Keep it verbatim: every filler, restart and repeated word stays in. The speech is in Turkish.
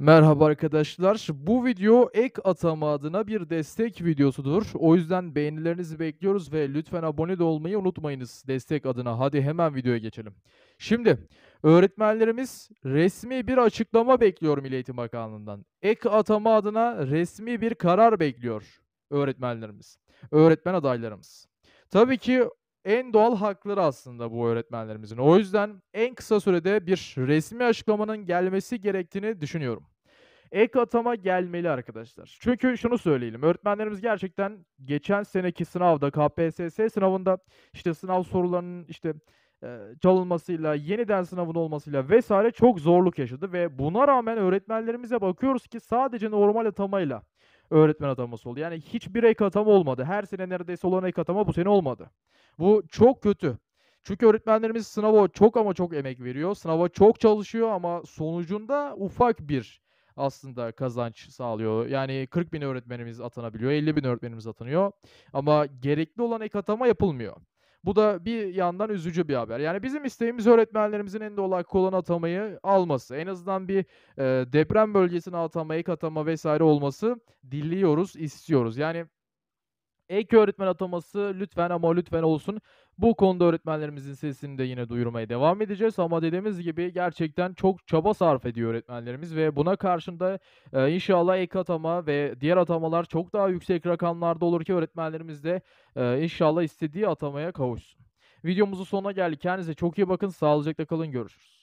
Merhaba arkadaşlar. Bu video ek atama adına bir destek videosudur. O yüzden beğenilerinizi bekliyoruz ve lütfen abone de olmayı unutmayınız destek adına. Hadi hemen videoya geçelim. Şimdi öğretmenlerimiz resmi bir açıklama bekliyor Milli Eğitim Bakanlığı'ndan. Ek atama adına resmi bir karar bekliyor öğretmenlerimiz, öğretmen adaylarımız. Tabii ki en doğal hakları aslında bu öğretmenlerimizin. O yüzden en kısa sürede bir resmi açıklamanın gelmesi gerektiğini düşünüyorum. Ek atama gelmeli arkadaşlar. Çünkü şunu söyleyelim, öğretmenlerimiz gerçekten geçen seneki sınavda, K P S S sınavında, işte, sınav sorularının, işte, eee, çalınmasıyla, yeniden sınavın olmasıyla vesaire çok zorluk yaşadı ve buna rağmen öğretmenlerimize bakıyoruz ki sadece normal atamayla öğretmen ataması oldu. Yani hiçbir ek atama olmadı. Her sene neredeyse olan ek atama bu sene olmadı. Bu çok kötü. Çünkü öğretmenlerimiz sınava çok ama çok emek veriyor. Sınava çok çalışıyor ama sonucunda ufak bir aslında kazanç sağlıyor. Yani kırk bin öğretmenimiz atanabiliyor, elli bin öğretmenimiz atanıyor ama gerekli olan ek atama yapılmıyor. Bu da bir yandan üzücü bir haber. Yani bizim isteğimiz öğretmenlerimizin en doğal hakkı olan atamayı alması. En azından bir, eee, deprem bölgesine atama, ek atama vesaire olması diliyoruz, istiyoruz. Yani ek öğretmen ataması lütfen ama lütfen olsun. Bu konuda öğretmenlerimizin sesini de yine duyurmaya devam edeceğiz ama dediğimiz gibi gerçekten çok çaba sarf ediyor öğretmenlerimiz ve buna karşın da, eee, inşallah ek atama ve diğer atamalar çok daha yüksek rakamlarda olur ki öğretmenlerimiz de, eee, inşallah istediği atamaya kavuşsun. Videomuzun sonuna geldik. Kendinize çok iyi bakın. Sağlıcakla kalın. Görüşürüz.